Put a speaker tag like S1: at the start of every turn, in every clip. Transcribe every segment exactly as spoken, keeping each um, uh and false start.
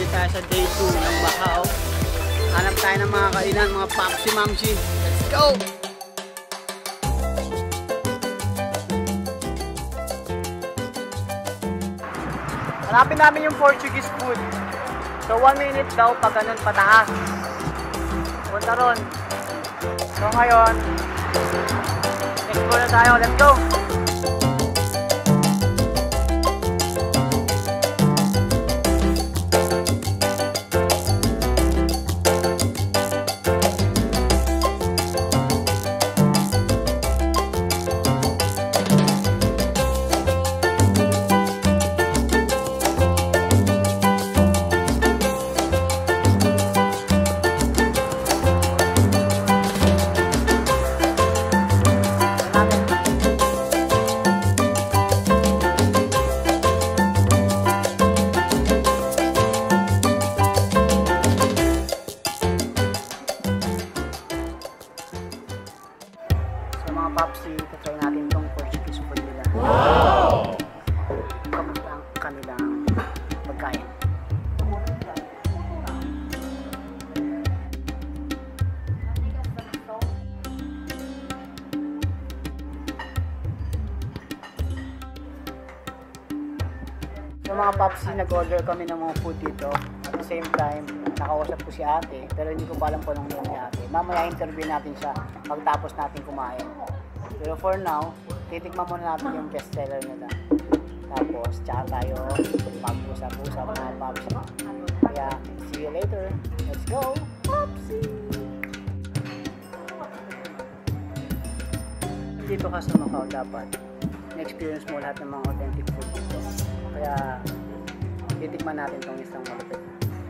S1: tayo sa day two ng Macao. Hanap tayo ng mga kainan, mga Papsy Mamsi. Let's go! Hanapin namin yung Portuguese food. So one minute daw pag ganun pataas. Punta ron. So ngayon, explore na tayo. Let's go! Papsy, try natin itong Portuguese food nila. Wow! Kamusta ang kanilang pagkain? So mga Papsy, nag-order kami ng mga food dito. At the same time, nakausap ko si ate, pero hindi ko pa alam po nung name ni ate. Mamaya interview natin siya pagtapos natin kumain. Pero for now, titikman muna natin yung best seller nila. Tapos, tsaka tayo mag-usap-usap mga Papsy. Kaya, see you later. Let's go, Papsy! Dito ka sa Macao, dapat na-experience mo lahat ng mga authentic food dito. Kaya, titikman natin itong isang malupit.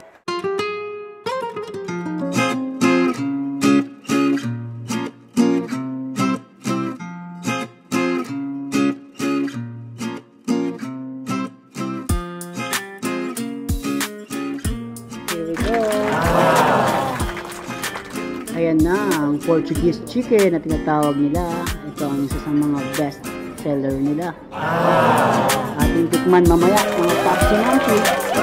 S1: Ayan na ang Portuguese chicken na tinatawag nila. Ito ang isa sa mga best seller nila. Ating tikman mamaya mga Papsy Mamsi.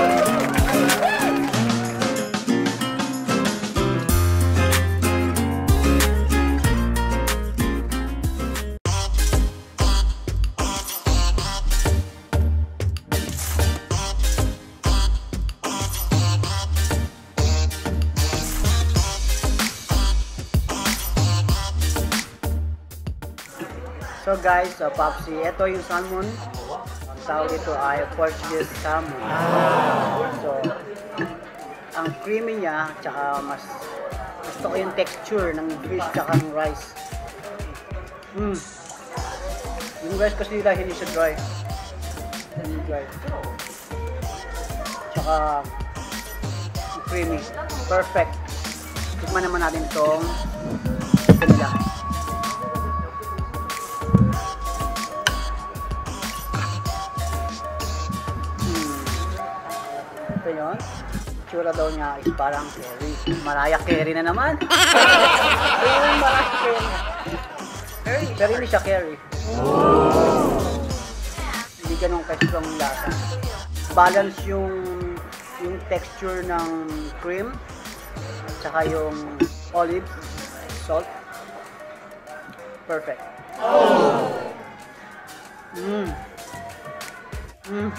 S1: So guys, uh, Papsy, ito yung salmon. Ang tawag dito ay Portuguese salmon. So, ang creamy niya, tsaka mas gusto ko yung texture ng fish tsaka ng rice. Mm. Yung rice kasi nila hindi siya dry. Hindi dry. Tsaka creamy. Perfect. Tikman naman natin itong nila. Yun, tsura daw niya is parang Carrie. Mariah Carey na naman. Ayun, Mariah Carey. Pero hindi siya Carey. Hindi ganun ka-strong lasa. Balance yung yung texture ng cream at saka yung olive salt. Perfect. Mmm. Mmm.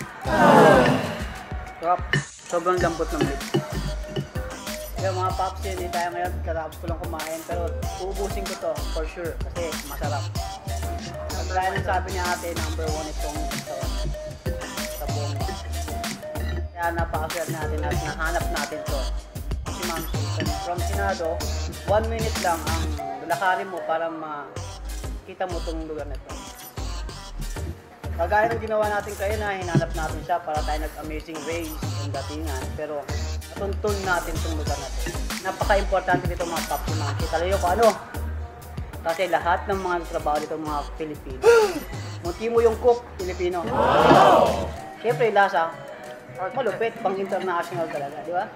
S1: Sarap. Sobrang lambot ng meat. Kaya mga Papsy, hindi tayo ngayon. Katapos ko lang kumain. Pero uubusin ko to for sure. Kasi masarap. At dahil ang sabi niya ate, number one itong sa, sa buong. Kaya napaka-fair natin at nahanap natin to. Si Mamsi. From Senado, one minute lang ang lakarin mo para makita mo itong lugar na ito. Kagaya ng ginawa natin kayo na hinanap natin siya para tayo nag-amazing race ng datingan. Pero natuntun natin itong lugar natin. Napaka-importante dito mga Papsy Mamsi. Talayo ko ano? Kasi lahat ng mga trabaho dito mga Pilipino. Munti mo yung cook, Pilipino. Wow! Siyempre lasa, malupit, pang international talaga, di ba?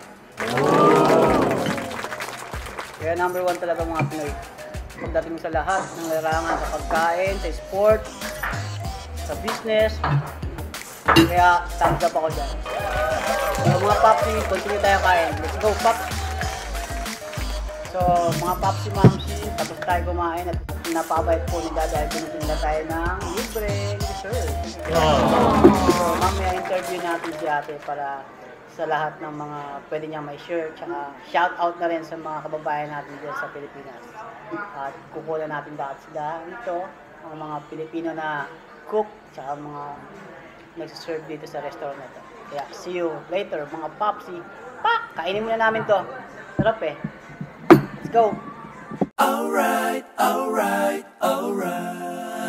S1: Kaya number one talaga mga Pinoy. Pagdating sa lahat ng larangan sa pagkain, sa sport, sa business. Kaya thumbs up ako dyan. So mga Papsy, continue tayo kain. Let's go, Pop! So mga Papsy Mamsy, tapos tayo kumain at napabait po nila dahil pinatinda tayo ng libreng dessert. So mamaya interview natin si ate para sa lahat ng mga pwede niyang may share, tsaka shout out na rin sa mga kababayan natin dyan sa Pilipinas. At kukuha natin lahat sila nito, ang mga Pilipino na cook, tsaka mga nagsiserve dito sa restaurant na ito. Kaya see you later mga Papsy. Pak! Kainin muna namin to. Sarap eh. Let's go!
S2: Alright, alright, alright.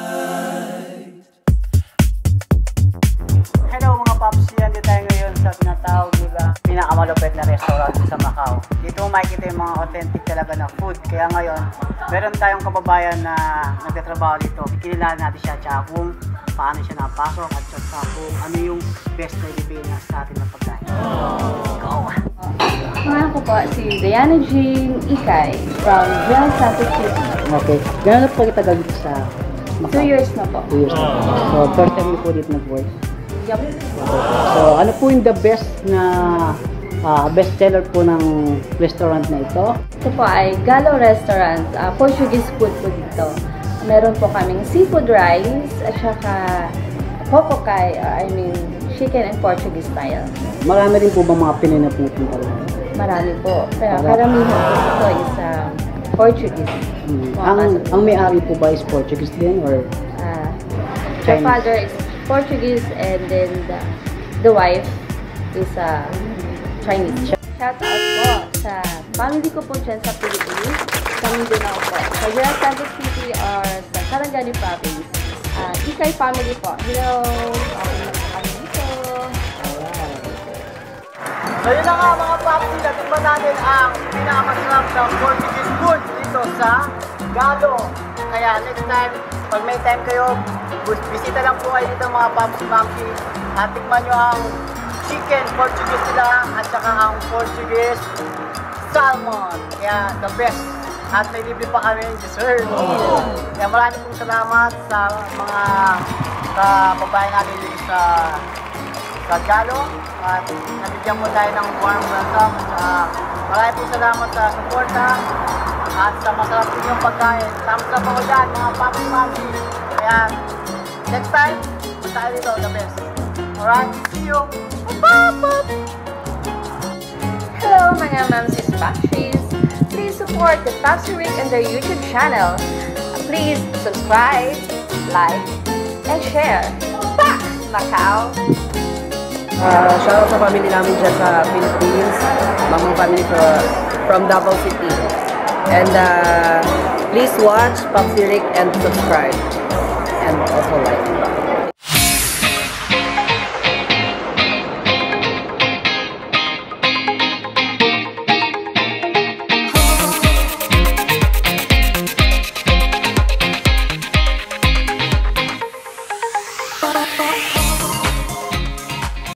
S1: Hello mga Papsy, andito tayo ngayon sa tinatawag nila pinakamalupit na restaurant sa Macao. Dito mo makikita yung mga authentic talaga na food. Kaya ngayon, meron tayong kababayan na nagtatrabaho dito. Kikilala natin siya tsaka kung paano siya napasok at tsaka kung ano yung best na ibibigay niya sa atin ng pagkain. Go!
S3: Mga ko po si Diana Jean Ikay from Real Santos City.
S1: Okay. Gano'n na po kita dito sa Macao?
S3: Two years na po.
S1: Two years na po. So, first time niyo po dito nag-work?
S3: Yup.
S1: So, ano po yung the best na uh, best seller po ng restaurant na ito?
S3: Ito po ay Galo Restaurant, uh, Portuguese food po dito. Meron po kaming seafood rice at saka kokokay, uh, I mean chicken and Portuguese style.
S1: Marami rin po ba mga Pinoy na pupunta rin?
S3: Marami po. Pero karamihan po ito is uh, Portuguese.
S1: Hmm. Ang, ang may-ari po ba is Portuguese din or
S3: uh, the father is Portuguese and then the, the wife is uh, Chinese. Shout out po sa family ko po dyan sa Philippines. Kami din ako po. Sa Real Santos City or sa Sarangani Province. Uh, Ikay family po. Hello! Okay na po kami dito.
S1: So yun na nga mga Papsy, natikman natin ang pinakamasarap na Portuguese food dito sa Galo. Kaya next time, pag may time kayo, bisita lang po kayo dito mga Papsy Mamsy at tikman nyo ang chicken Portuguese nila at saka ang Portuguese salmon. Kaya the best. At may libre pa kami yung dessert. Kaya maraming pong salamat sa mga kababayan natin dito sa sa Galo at nabigyan mo tayo ng warm welcome at uh, maraming pong salamat sa suporta at sa masarap din yung pagkain. Thumbs up ako dyan mga Papsy Mamsy. Kaya next time, punta kayo dito, the best. Alright, see you!
S3: Hello mga Mamsies Papsies! Please support the Papsy Ric and their YouTube channel. Please subscribe, like, and share. Pak! Macao!
S4: Uh, shout out sa family namin dyan sa Philippines, mamang family from, from Davao City. And uh, please watch Papsy Ric and subscribe. And also like.